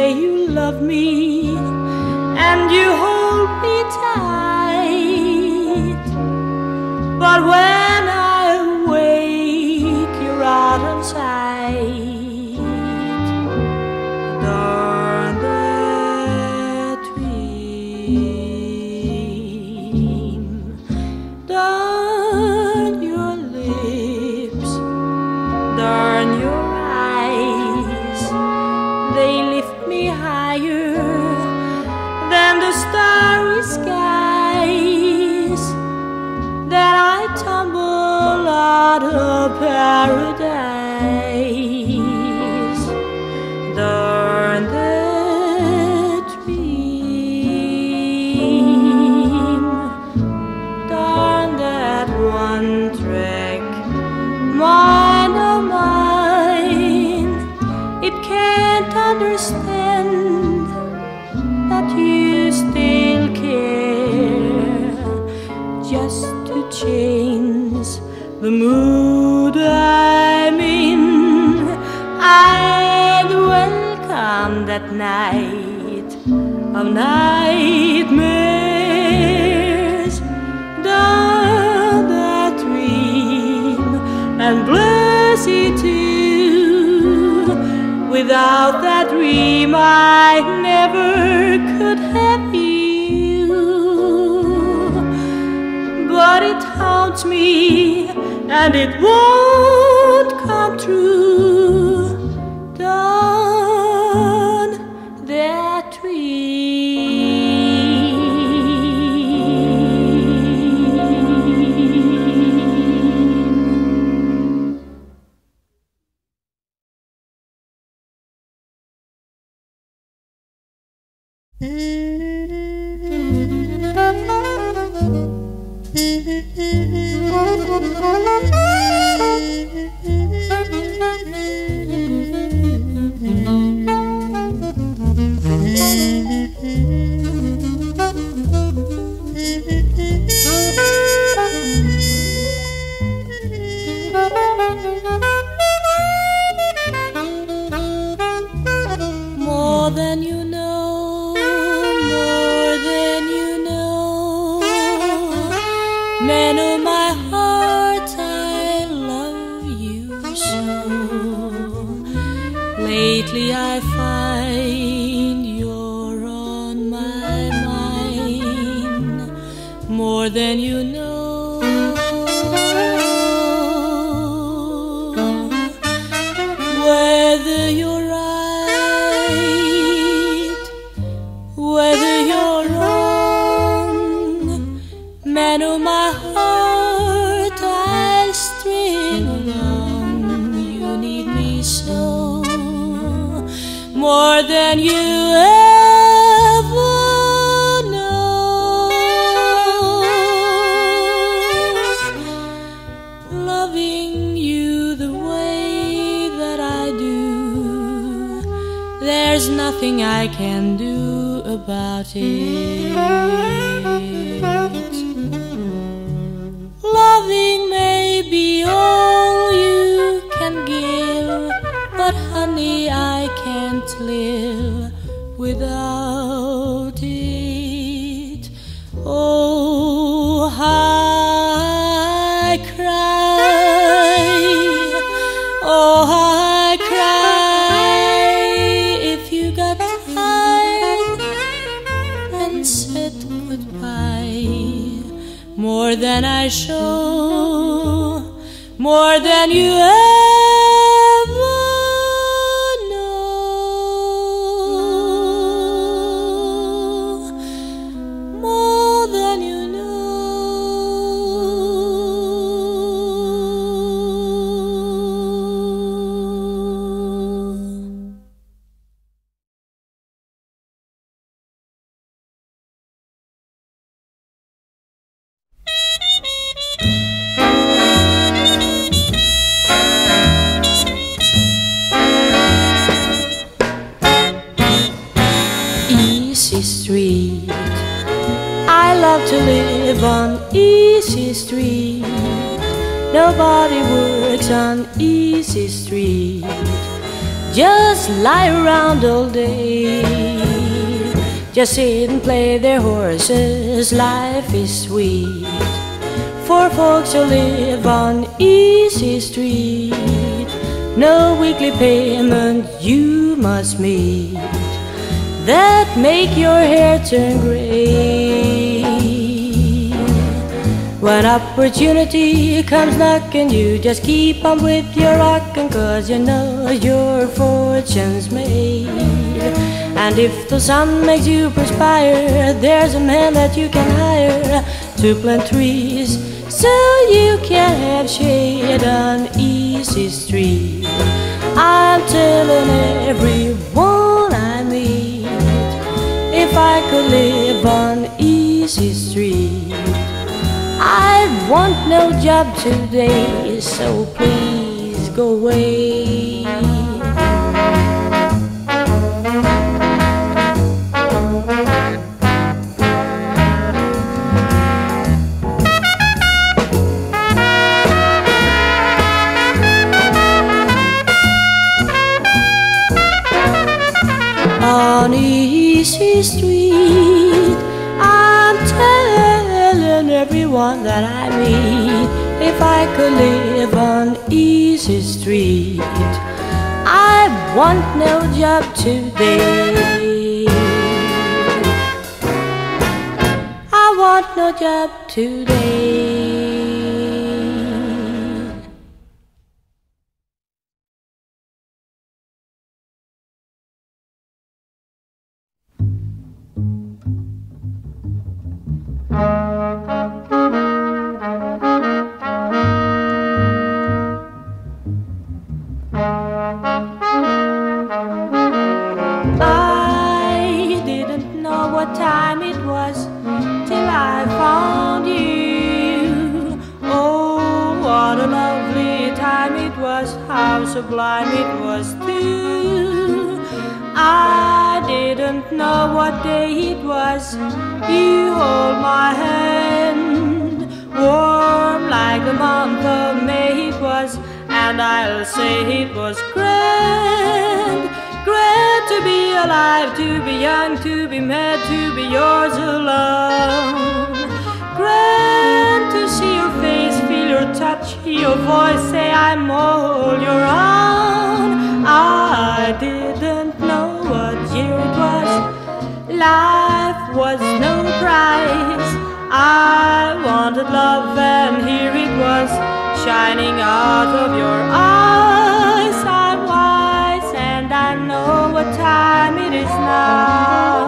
say you love me and you hold me tight, but when I awake you're out of sight. Darn that dream, darn your lips, darn your eyes, they lift me higher than the starry skies. Then I tumble out of paradise. Darn the dream, darn that one track mind of mine. It can't understand that you still care, just to change the mood I'm in. I'd welcome that night of nightmares. Darn that dream and bless it too. Without that dream I never could have you. But it haunts me and it won't come true. Darn that More than you know, more than you know, man of my heart, I love you so. Lately I find you're on my mind, more than you know. Whether you're right, whether you're wrong, man of my heart, I'll string along. You need me so, more than you ever know. Loving you the way that I do, there's nothing I can do about it. Loving may be all you can give, but honey, I can't live without it. Oh, how I cry, oh, how I cry if you got tired and said goodbye. More than I show, more than you ever know, more than you know. Easy Street, I love to live on Easy Street. Nobody works on Easy Street, just lie around all day. just sit and play their horses. Life is sweet for folks who live on Easy Street. No weekly payment you must meet that make your hair turn gray. When opportunity comes knocking, you just keep on with your rockin', 'cause you know your fortune's made. And if the sun makes you perspire, there's a man that you can hire to plant trees so you can have shade on Easy Street. I'm telling everyone I meet, if I could live on Easy Street, I'd want no job today, so please go away. On Easy Street, I'm telling everyone that I meet, if I could live on Easy Street, I want no job today. I want no job today. I didn't know what time it was till I found you. Oh, what a lovely time it was, how sublime it was too. I didn't know what day it was, you hold my hand, warm like the month of May it was, and I'll say it was grand. Grand to be alive, to be young, to be mad, to be yours alone. Grand to see your face, feel your touch, hear your voice, say I'm all your own. I didn't know what year it was, life was no prize. I wanted love and here it was, shining out of your eyes. I'm wise and I know what time it is now.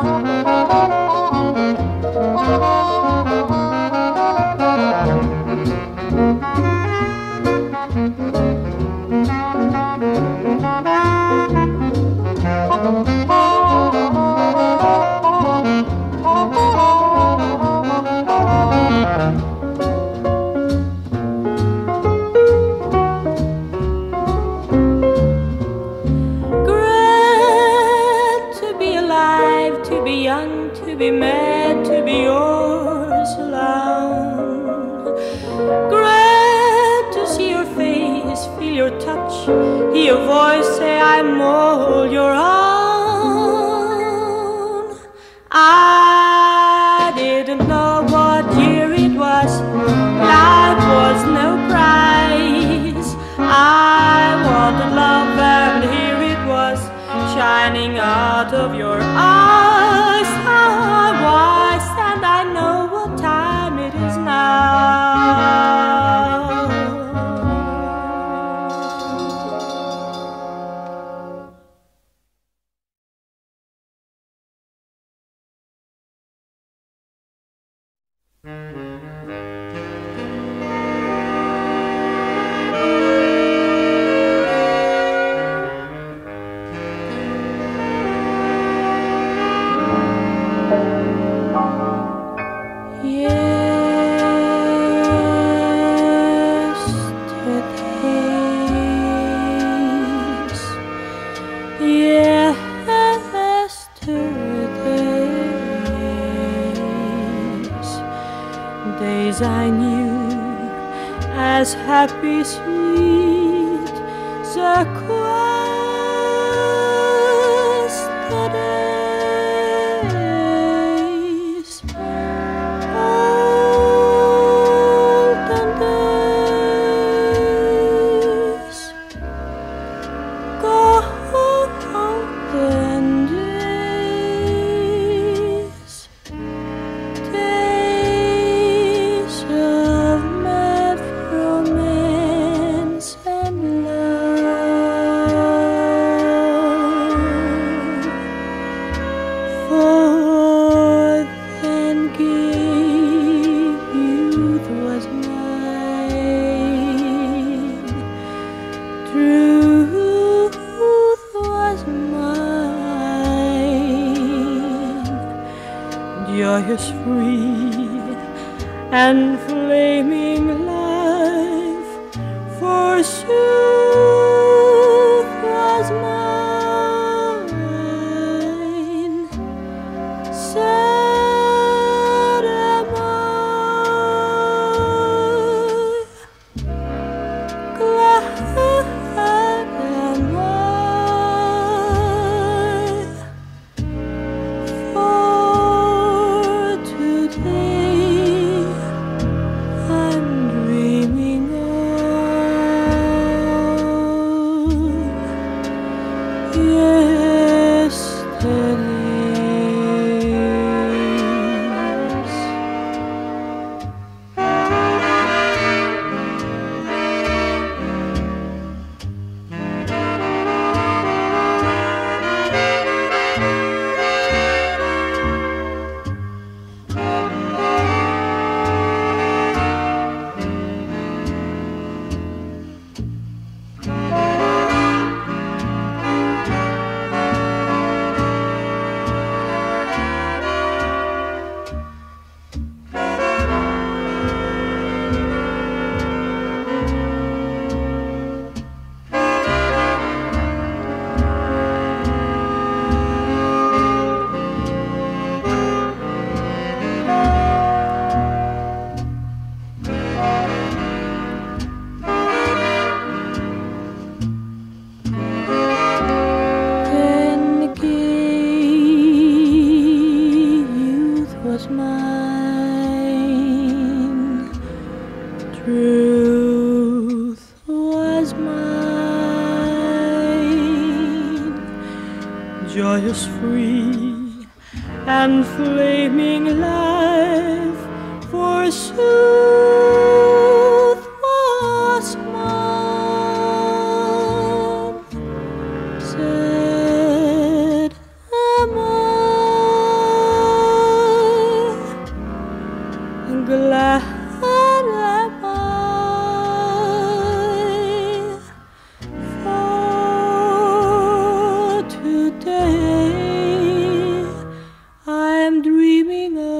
To be mad, to be yours alone. Glad to see your face, feel your touch, hear your voice, say I'm all your own. I didn't know what year it was, life was no prize. I wanted love and here it was, shining out of your eyes. I'm wise and I know what time it is now. Days I knew as happy, sweet, sequestered joyous, free, and flaming life, forsooth, was mine. Sad am I, glad am I, for today I'm dreaming of yesterdays. Mine, truth was mine, joyous, free, and flaming life, forsooth, was mine. Sad am I, glad am I, for today I am dreaming of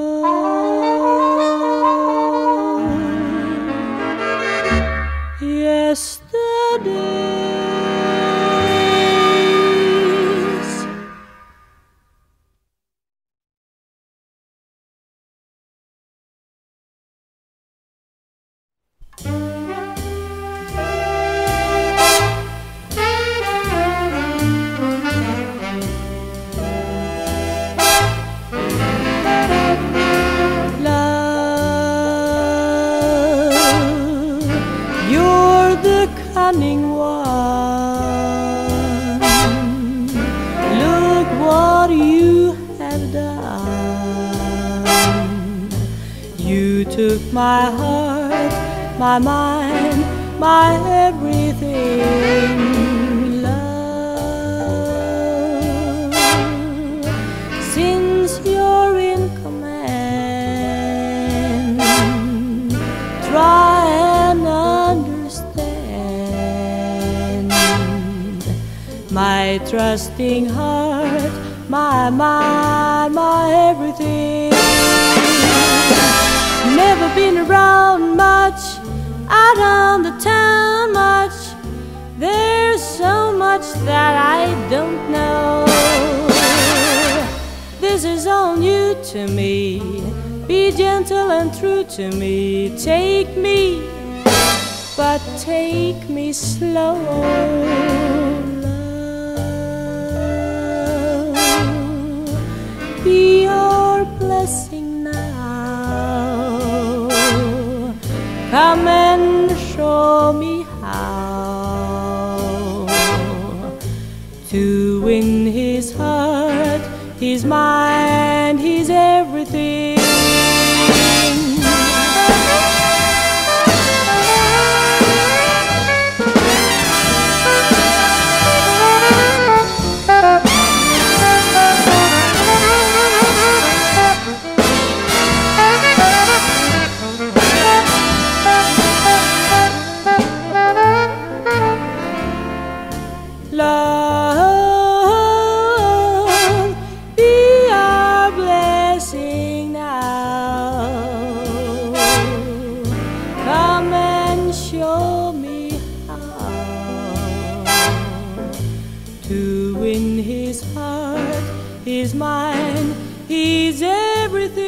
yesterdays. You're the cunning one. Look what you have done. You took my heart, my mind, my everything, love. Since you're in command, try and understand my trusting heart, my mind, my everything. Never been around much, out on the town much. There's so much that I don't know. This is all new to me. Be gentle and true to me. Take me, but take me slow, love. Be your blessing now. Come and show me how to win his heart, his mind, his everything. Love, be our blessing now. He's mine, he's everything.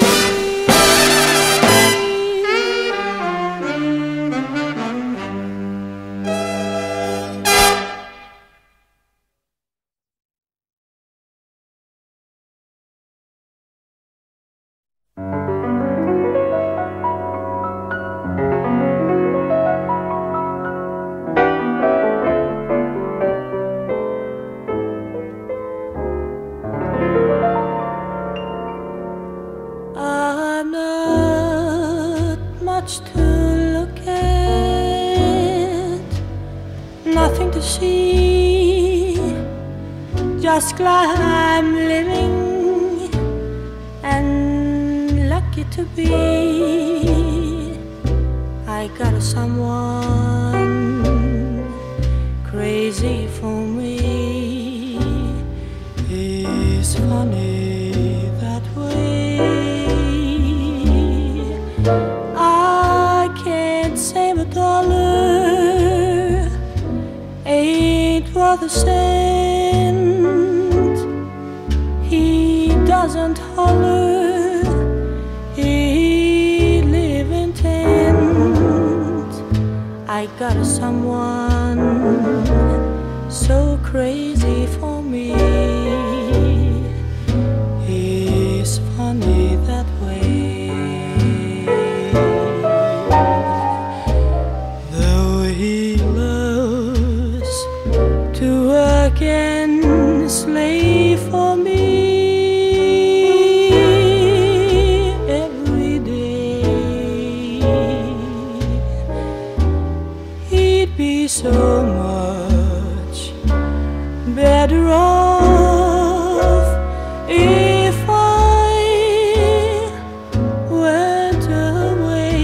I'm not much to look at, nothing to see, just glad I'm living and lucky to be. I got someone crazy for me. He's funny that way. I can't save $1, ain't worth a cent. He doesn't holler, he live in tent. I got someone so crazy for me. He's funny that way. Though he loves to work and slave for me every day, he'd be so much better off if I went away.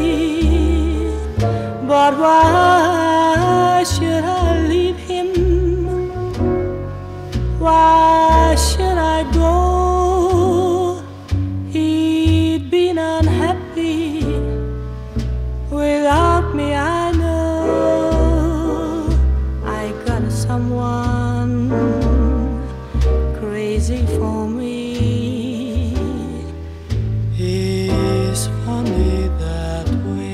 But why should I leave him? Why should I go? He'd been unhappy without me, I know. I got someone crazy for me. He's funny that way.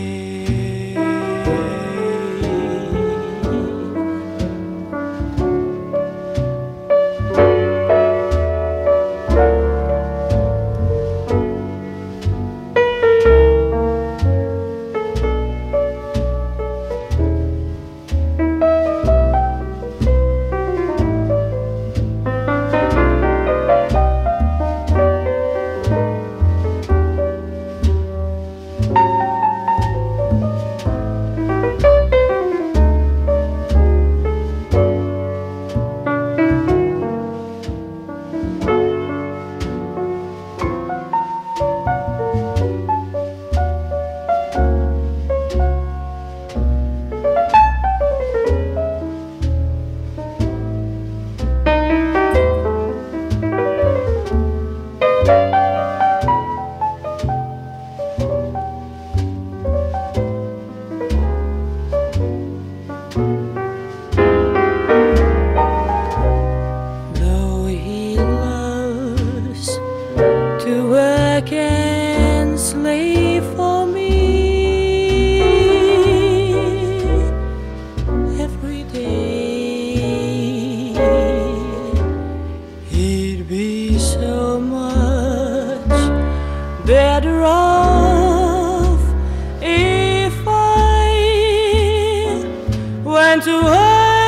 Though he loves to work and slave for me every day, he'd be so much better off if I went away.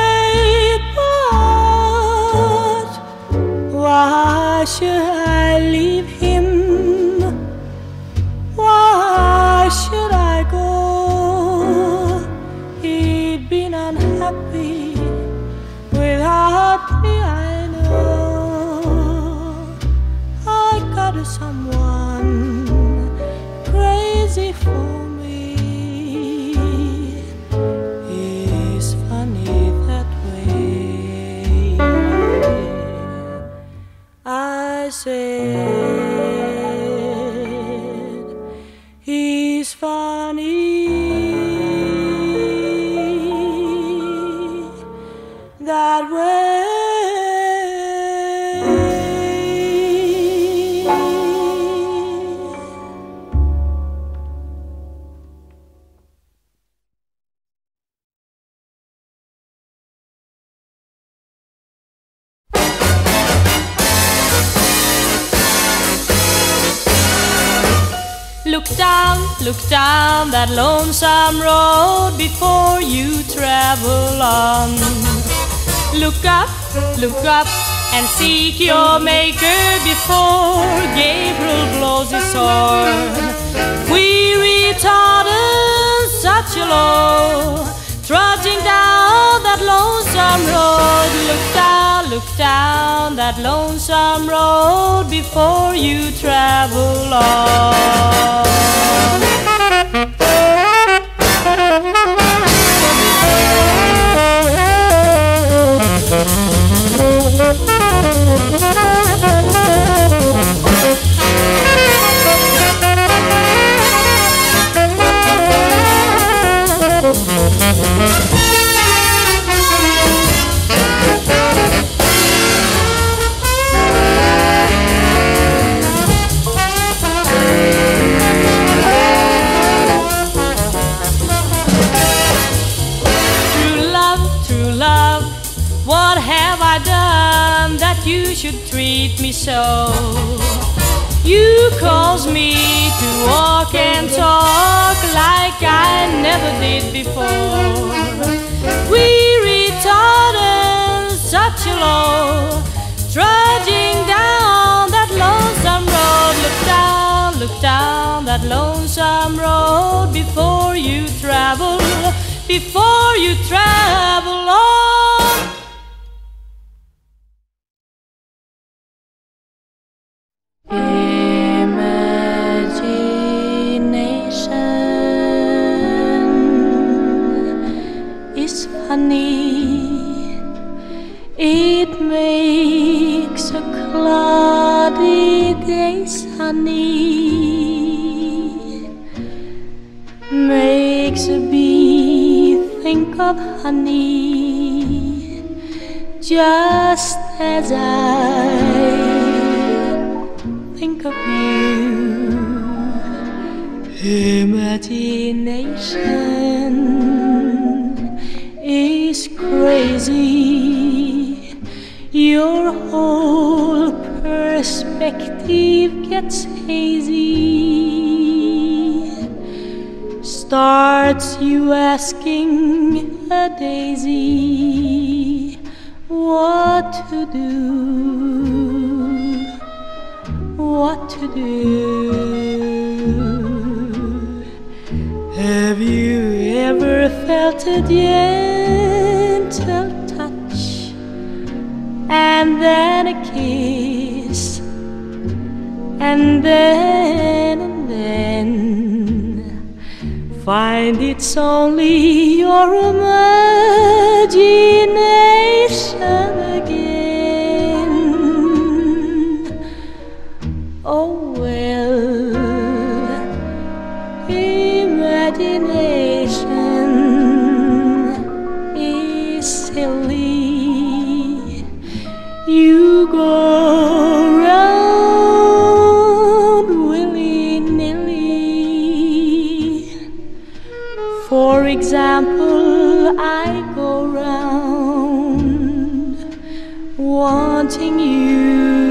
But why should I leave him? Why should I go? He'd been unhappy without me, I know. I got someone crazy for me. He's funny that way. I said he's funny that way. look down that lonesome road before you travel on. Look up and seek your maker before Gabriel blows his horn. We retarded such a low, trudging down that lonesome road. Look down that lonesome road before you travel on. What have I done that you should treat me so? You caused me to walk and talk like I never did before. We retarded such a low, trudging down that lonesome road. Look down that lonesome road before you travel on. Is funny, it makes a cloudy day sunny, makes a bee think of honey, just as I think of you. Imagination is crazy. Your whole perspective gets hazy. Starts you asking a daisy what to do, what to do. Have you ever felt a gentle touch and then a kiss, and then find it's only your imagination again? Oh well, imagination is silly. You go round willy-nilly. For example, I go round wanting you,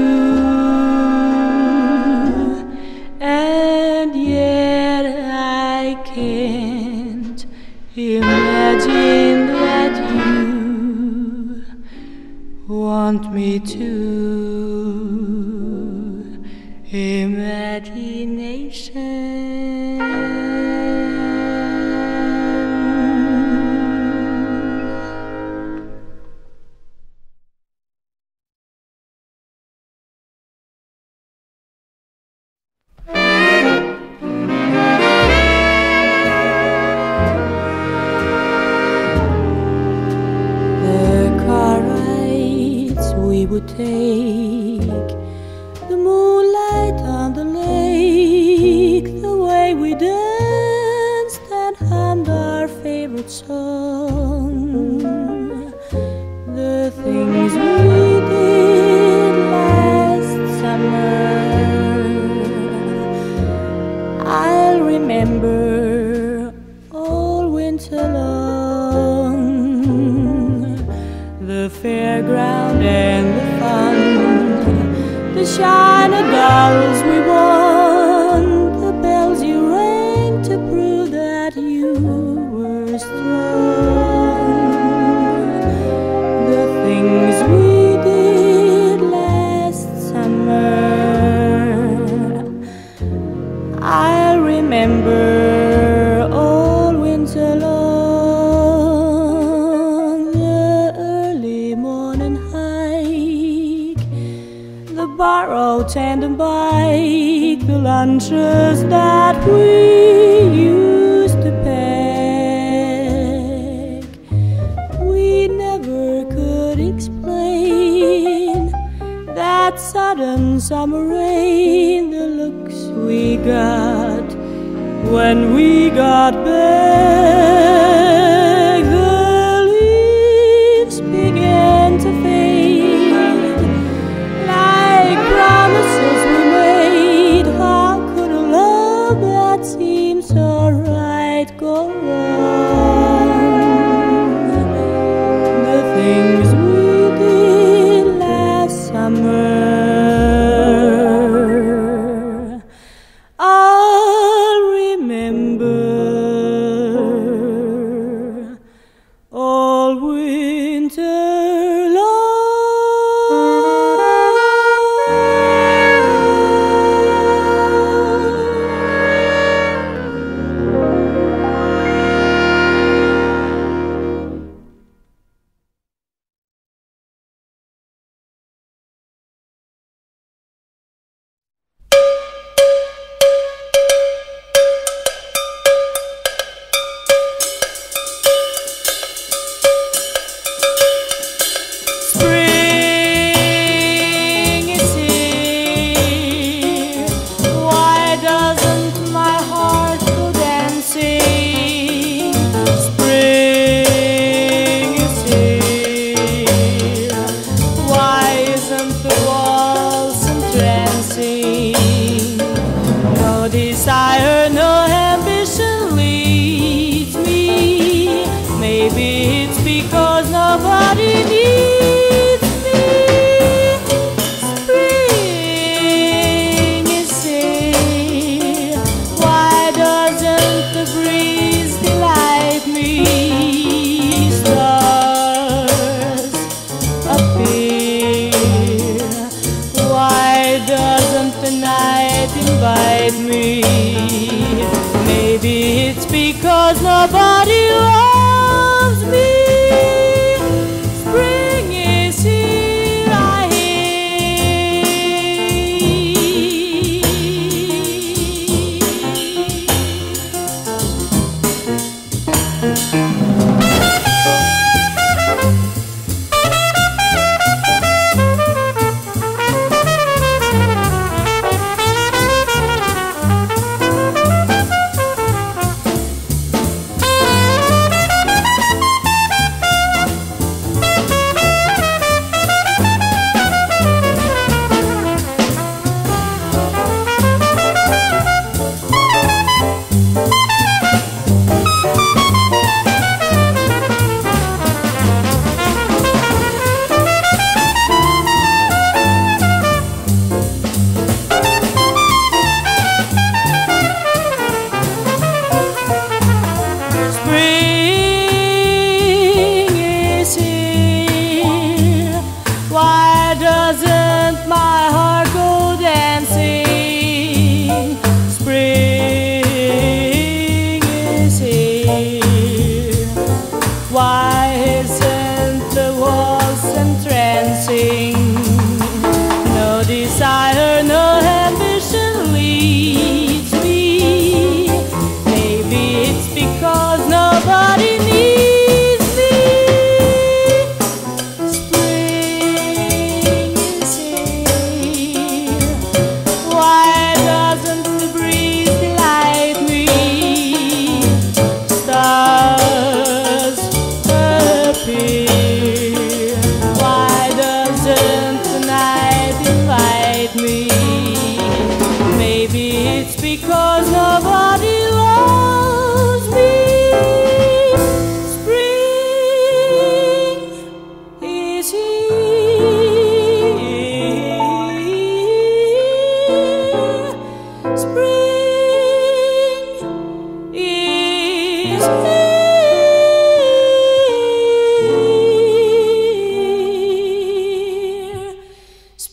and yet I can't imagine that you want me to. Imagination. We would take the moonlight on the lake, the way we danced and hummed our favorite song, the things we did last summer. I'll remember all winter long, the fairground and the fun, the shiny dolls we won, the bells you tandem bike, the lunches that we used to pack. We never could explain that sudden summer rain, the looks we got when we got back. The leaves began to fade like promises we made. How could a love that seemed so right go wrong? The things we did last summer, I'll remember all winter long. Spring is here. Why doesn't my heart go dancing? Spring is here. Why isn't the waltz entrancing? No desire, no ambition leads me. Maybe it's because nobody needs me. Spring is here. Why doesn't the breeze delight me? Stars appear. Why doesn't the night invite me? Maybe it's because nobody loves me. Spring is here, I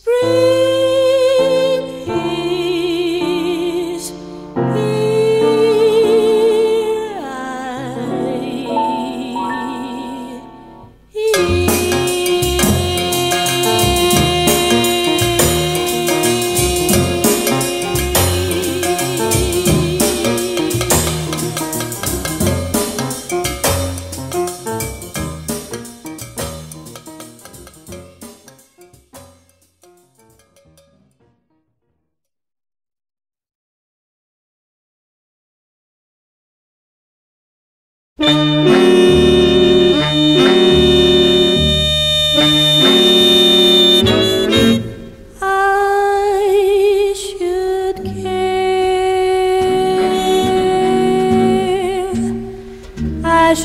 Spring is here.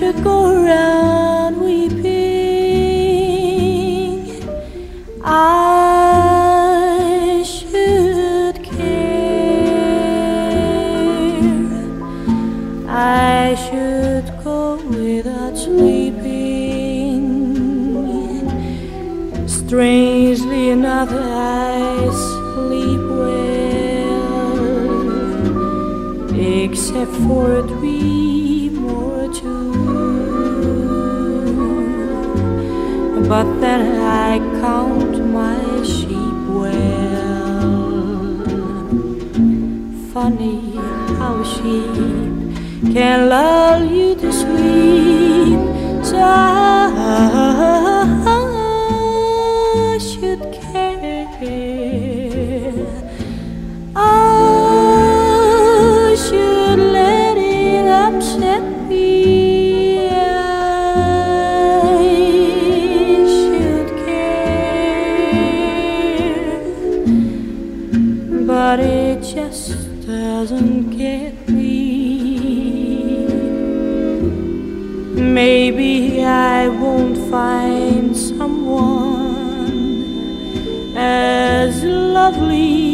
should go around weeping. I should care. I should go without sleeping. Strangely enough, I sleep well, except for a dream or two. But then I count my sheep well. Funny how sheep can lull you to sleep. So I should care. I should let it upset me. I should care, but it just doesn't get me. Maybe I won't find someone as lovely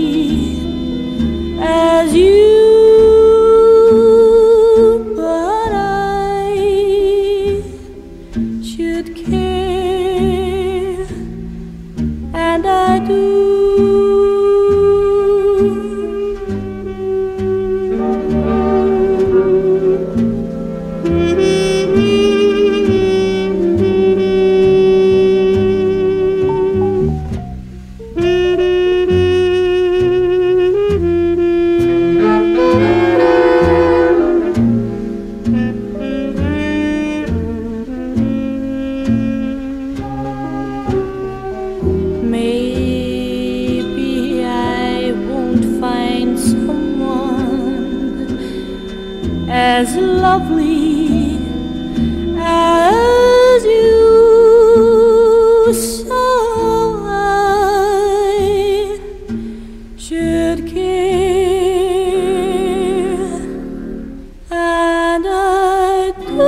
as you, but I should care, and I do. Maybe I won't find someone as lovely as you, so I should care, and I do.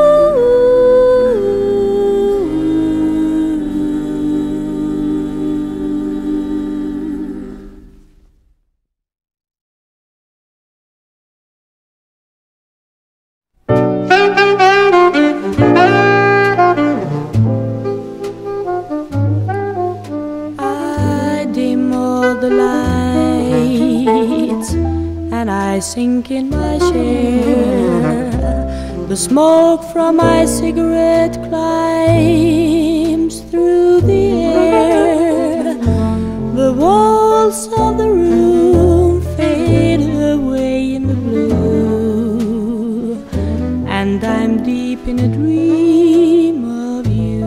The lights, and I sink in my chair. The smoke from my cigarette climbs through the air. The walls of the room fade away in the blue, and I'm deep in a dream of you.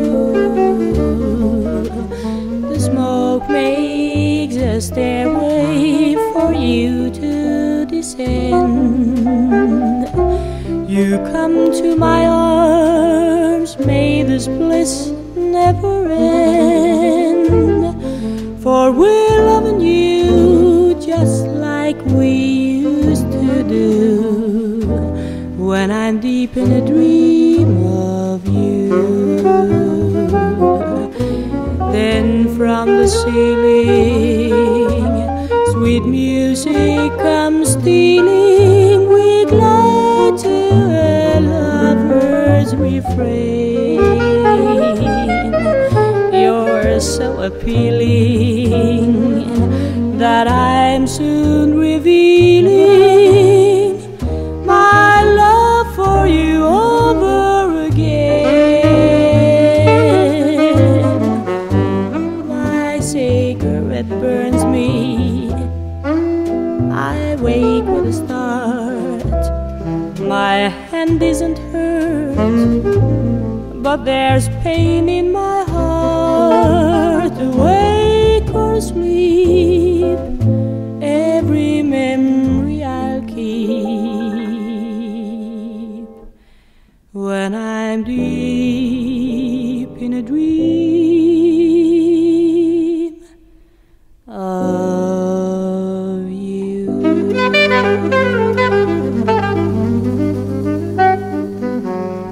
The smoke makes a stairway for you to descend. You come to my arms, may this bliss never end. For we're loving you just like we used to do, when I'm deep in a dream of you. Then from the ceiling, sweet music comes stealing. We glide to a lover's refrain. You're so appealing that I'm soon revealing my love for you over again. My cigarette burns me, I wake with a start. My hand isn't hurt, but there's pain in my heart. Awake or asleep, every memory I'll keep when I'm deep in a dream of you.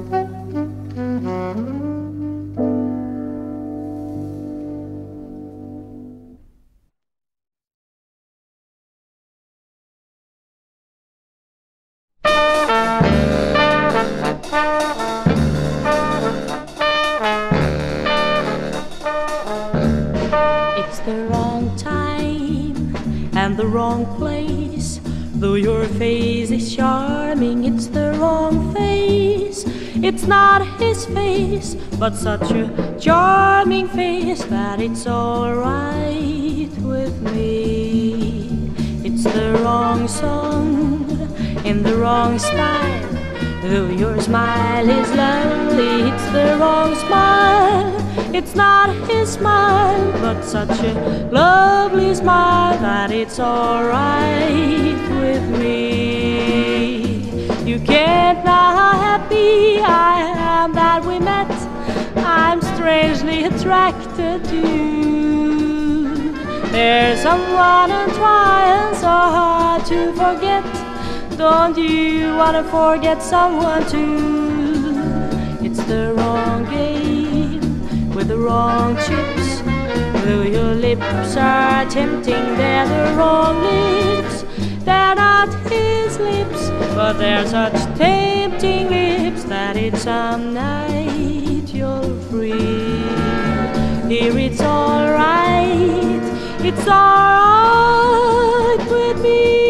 and the wrong place. Though your face is charming, it's the wrong face. It's not his face, but such a charming face that it's alright with me. It's the wrong song in the wrong style. Though your smile is lovely, it's the wrong smile. It's not his smile, but such a lovely smile that it's alright with me. You can't know how happy I am that we met. I'm strangely attracted to you. There's someone I'm trying so hard to forget. Don't you wanna forget someone too? It's the wrong game with the wrong chips. Though your lips are tempting, they're the wrong lips. They're not his lips, but they're such tempting lips that it's some night you're free. Here it's alright, it's alright with me.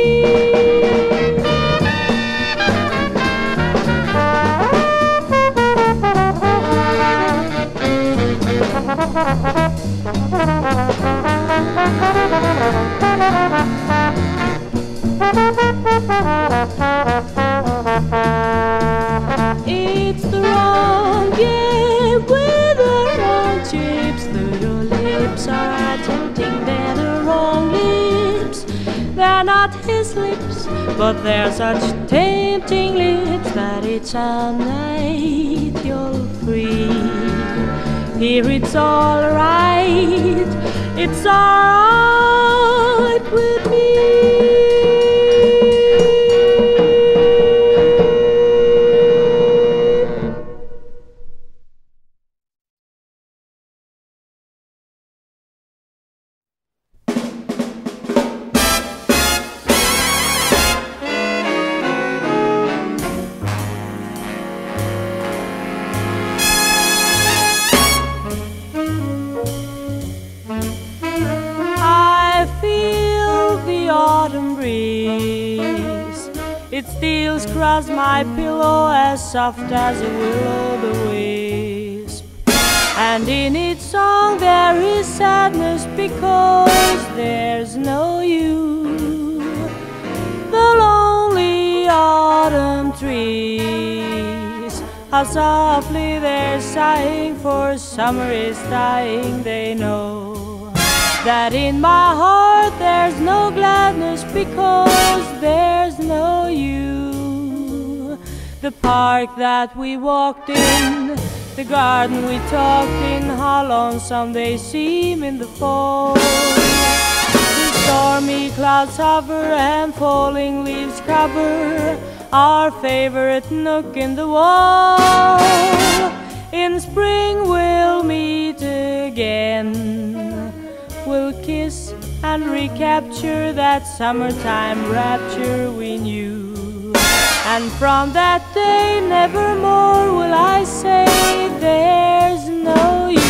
It's the wrong game with the wrong chips. Though your lips are tempting, they're the wrong lips. They're not his lips, but they're such tempting lips that it's a night you're free. Here it's alright, it's alright with me. It steals across my pillow as soft as a will-o'-the-wisp. And in its song there is sadness because there's no you. The lonely autumn trees, how softly they're sighing, for summer is dying. They know that in my heart there's no gladness because there's no you. The park that we walked in, the garden we talked in, how lonesome they seem in the fall. The stormy clouds hover and falling leaves cover our favorite nook in the wall. In spring we'll meet again, we'll kiss and recapture that summertime rapture we knew. And from that day nevermore will I say there's no you.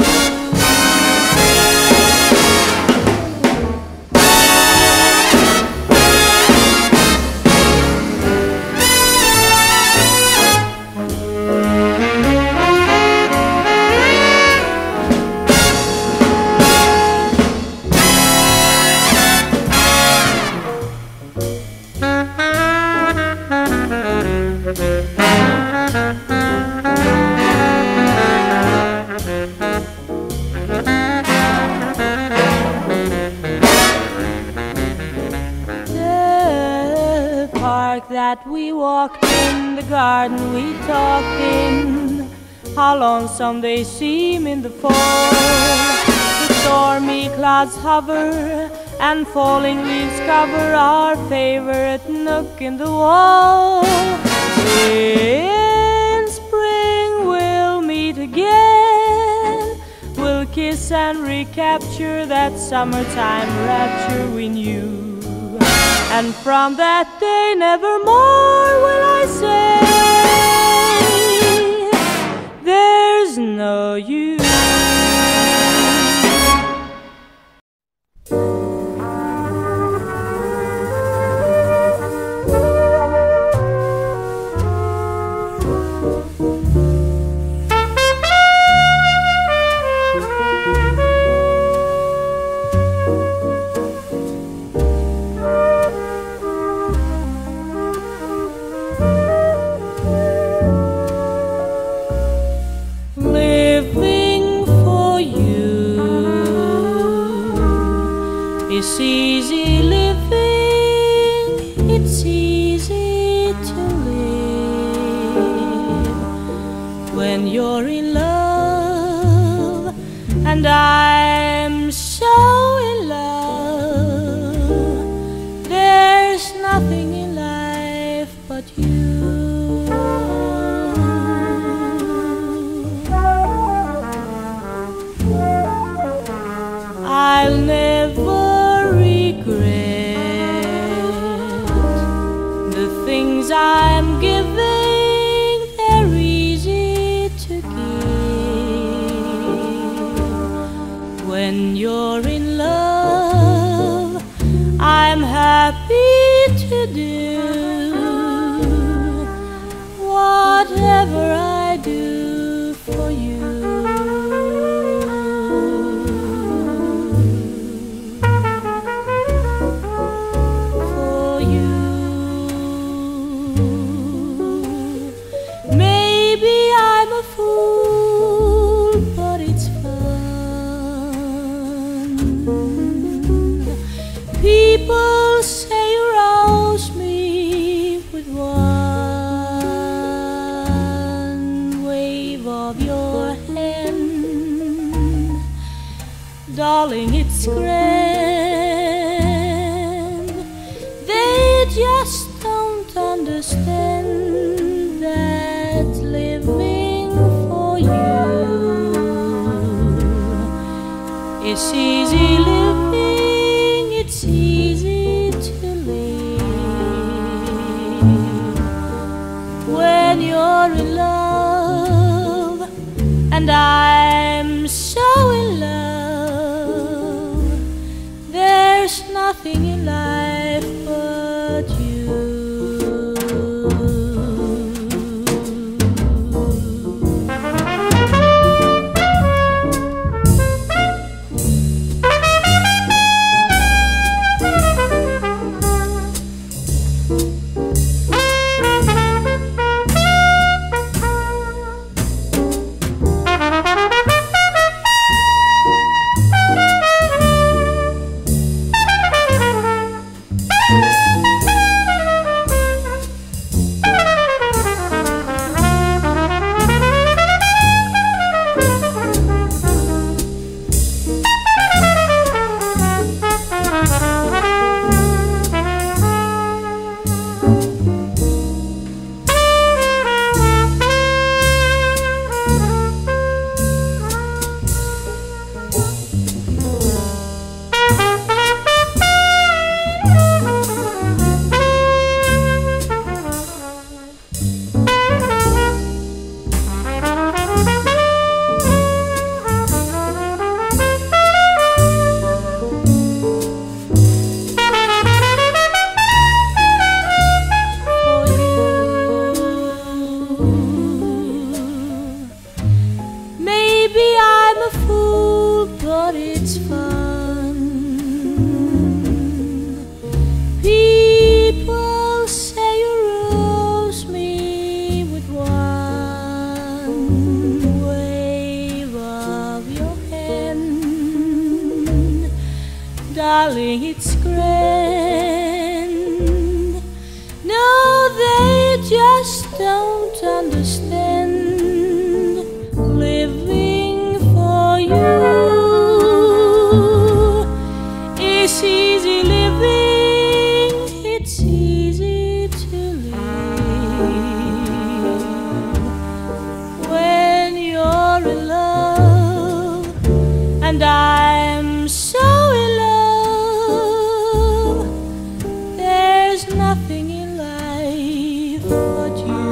That we walked in, the garden we talked in, how lonesome they seem in the fall. The stormy clouds hover and falling leaves cover our favorite nook in the wall. In spring we'll meet again, we'll kiss and recapture that summertime rapture we knew. And from that day nevermore will I say there's no you. easy living, it's easy to live when you're in love, and I'm so in love. There's nothing in life but you. I'll never regret the things I'm giving. They're easy to give. When you're in love, I'm happy to do whatever I do for you. People say you rouse me with one wave of your hand. Darling, it's grand. They just don't understand that living for you is easy living. It's easy to live when you're in love, and I'm so in love. There's nothing in life but you. Maybe I'm a fool, but it's fun. People say you rose me with one wave of your hand. Darling, it's grand. No, they just don't understand. Living for you is easy living. It's easy to live when you're in love, and I'm so in love. There's nothing in life but you.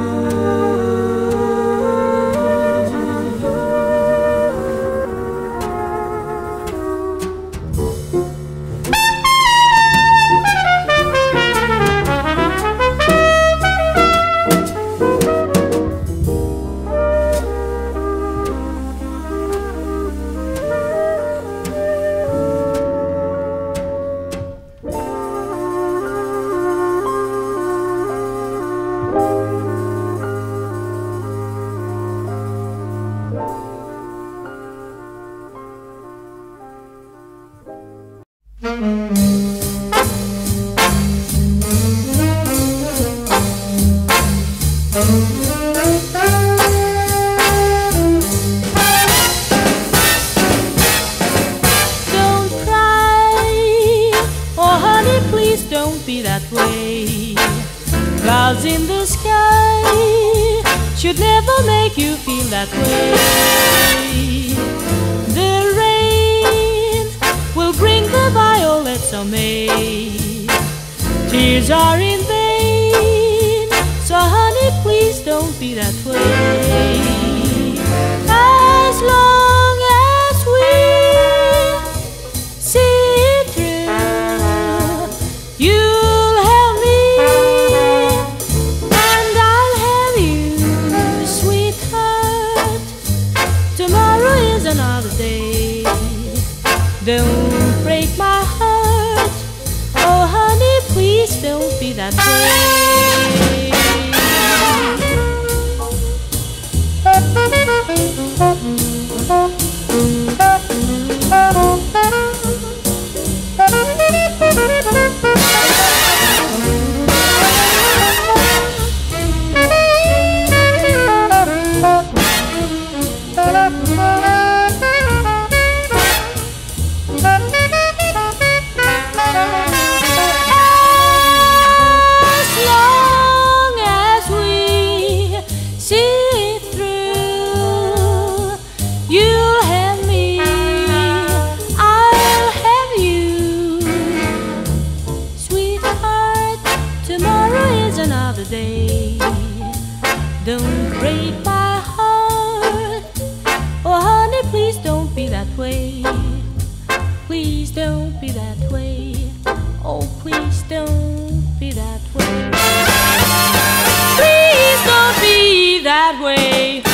don't be that way. Clouds in the sky should never make you feel that way. The rain will bring the violets of May. Tears are in vain, so honey, please don't be that way. As long as we see it through, you'll have me and I'll have you, sweetheart. Tomorrow is another day. Don't break my heart, oh honey, please don't be that way. Don't break my heart, oh honey, please don't be that way. Please don't be that way. Oh, please don't be that way. Please don't be that way.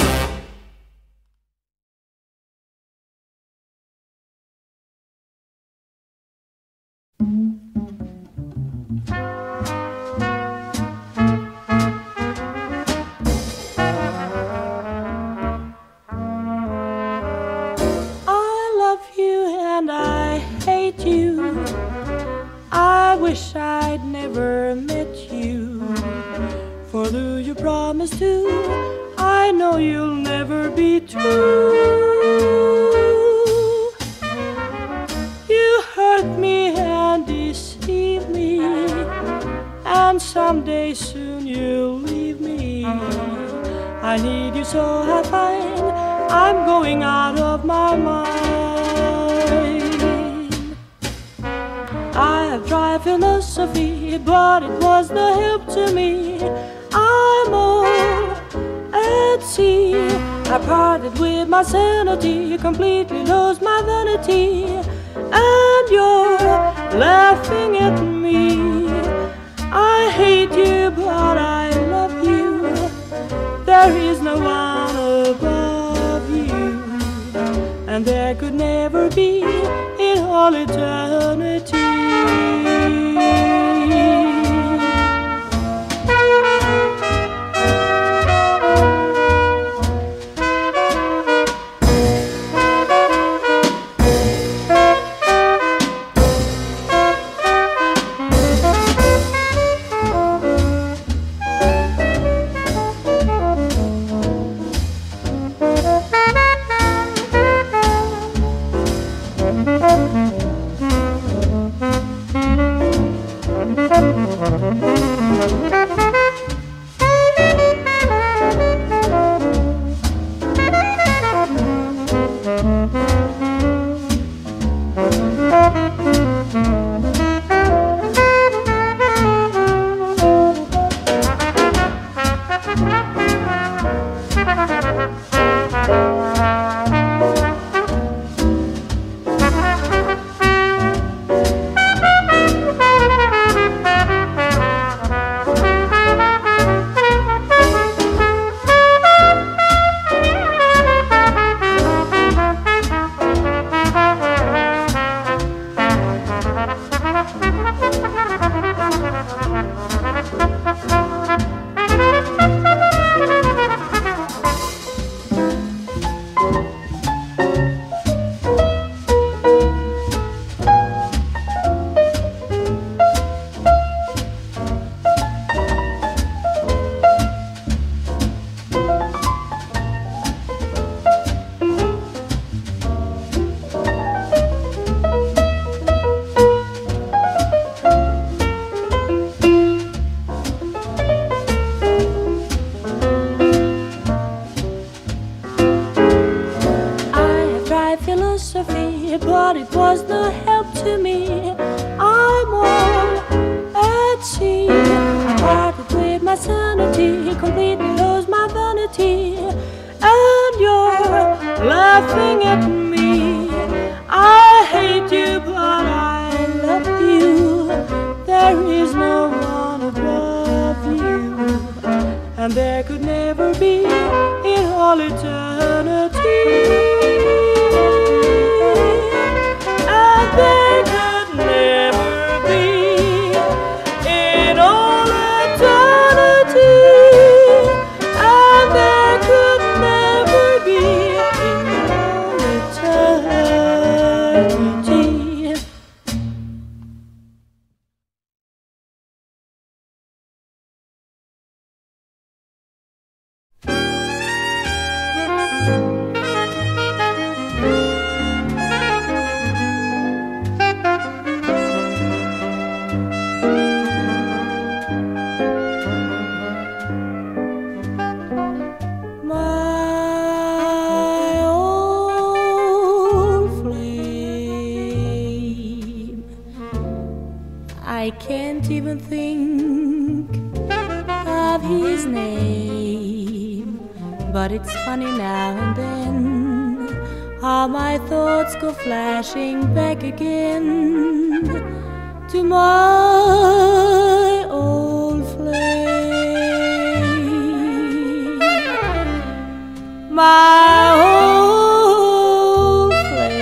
I wish I'd never met you, for though you promised to, I know you'll never be true. You hurt me and deceived me, and someday soon you'll leave me. I need you so I find I'm going out of my mind. I have tried philosophy, but it was no help to me. I'm all at sea. I parted with my sanity, completely lost my vanity, and you're laughing at me. I hate you, but I love you. There is no one above you, and there could never be in all eternity. laughing at me. I hate you, but I love you. There is no one above you, and there could never be in all eternity. And there could never be in all eternity. And there could never be in all eternity. My old flame, I can't even think of his name, but it's funny now and then how my thoughts go flashing back again to my old flame. My old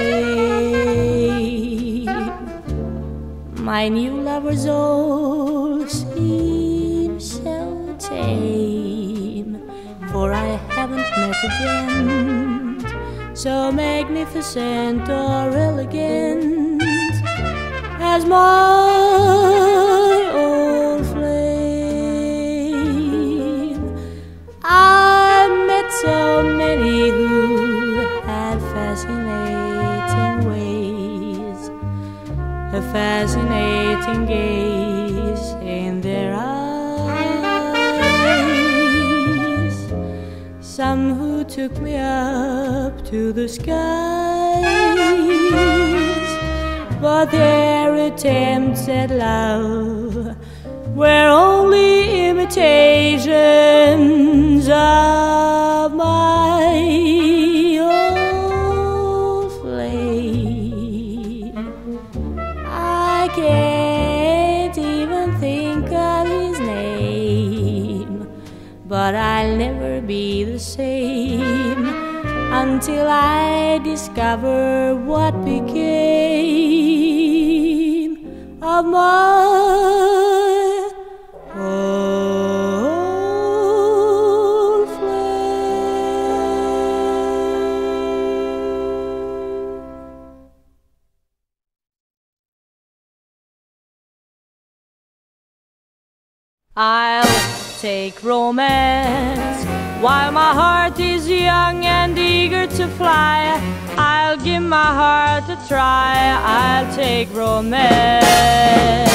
flame, my new lover's all seems so tame, for I haven't met a gent so magnificent or elegant as my old flame. I met so many who had fascinating ways, a fascinating gaze in their eyes. Some who took me up to the skies, but their attempts at love were only imitations of my old flame. I can't even think of his name, but I'll never be the same until I discover what became of my old flame. I'll take romance while my heart is young and eager to fly. I'll give my heart a try. I'll take romance.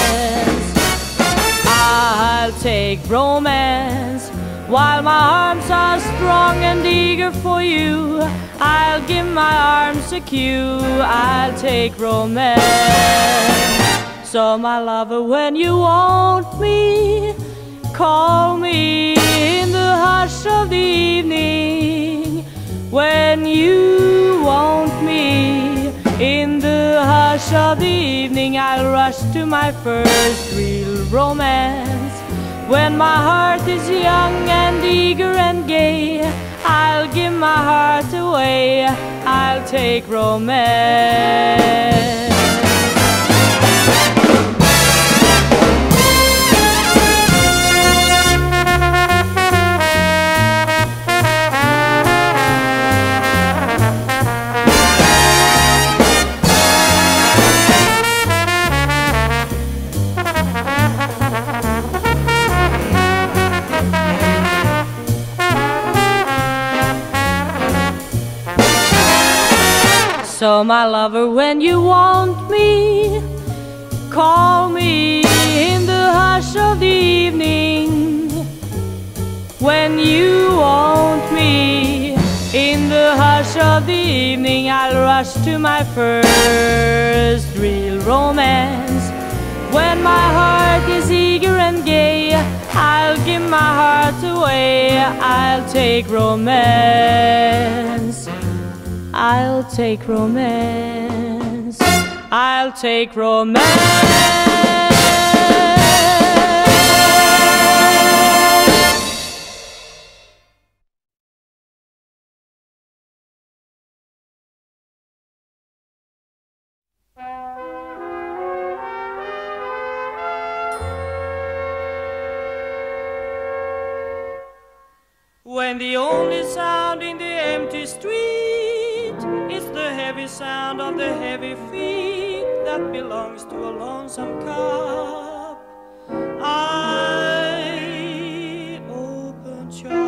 I'll take romance while my arms are strong and eager for you. I'll give my arms a cue. I'll take romance. So my lover, when you want me, call me in the hush of the evening. When you want me in the hush of the evening, I'll rush to my first real romance. When my heart is young and eager and gay, I'll give my heart away. I'll take romance. So my lover, when you want me, call me in the hush of the evening. When you want me in the hush of the evening, I'll rush to my first real romance. When my heart is eager and gay, I'll give my heart away. I'll take romance. I'll take romance. I'll take romance. When the only sound in the empty street is the heavy sound of the heavy feet that belongs to a lonesome cup, I open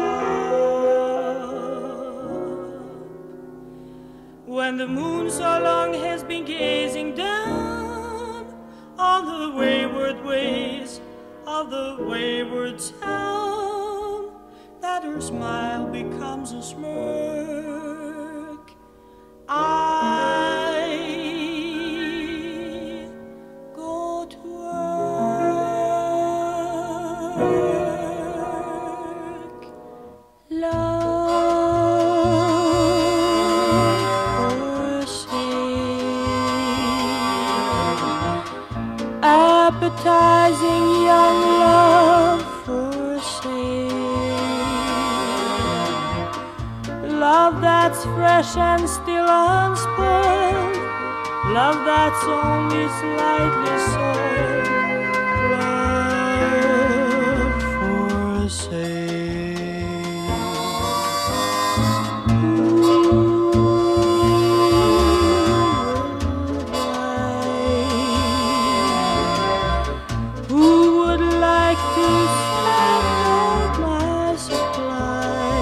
shop. When the moon so long has been gazing down on the wayward ways of the wayward town, that her smile becomes a smirk, I go to work. Love for sale, appetizing young love for sale. Love that's fresh and still unspoiled, love that's only slightly soiled, love for sale. Who would like to send out my supply?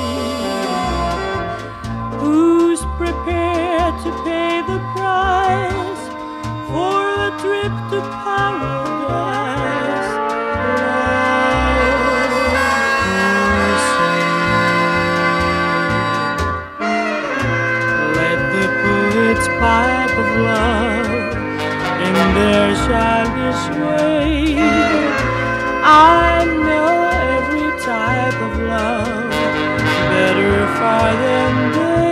Who's prepared to pay the price for a trip to paradise? Love for sale. Let the poets pipe of love in their childish way. I know every type of love better far than they.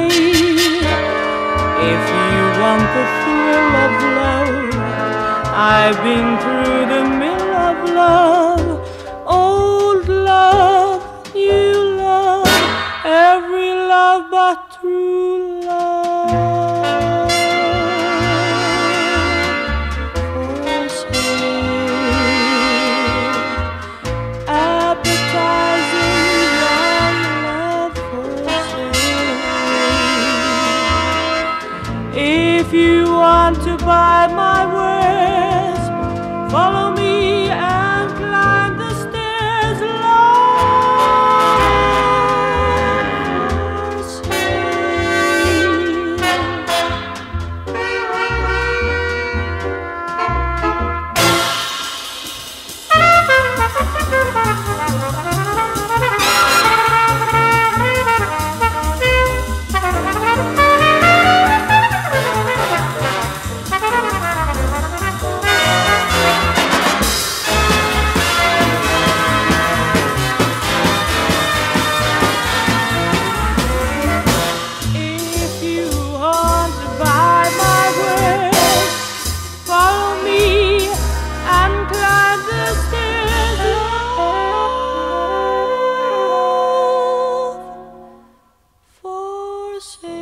If you want the thrill of love, I've been through the mill of love. Old love, new love, every love but true love. For sale, appetizing young love for sale. If you want to buy my wares, follow me and climb the stairs. Love for If you want to buy my wares, follow me and climb the stairs. Love for sale.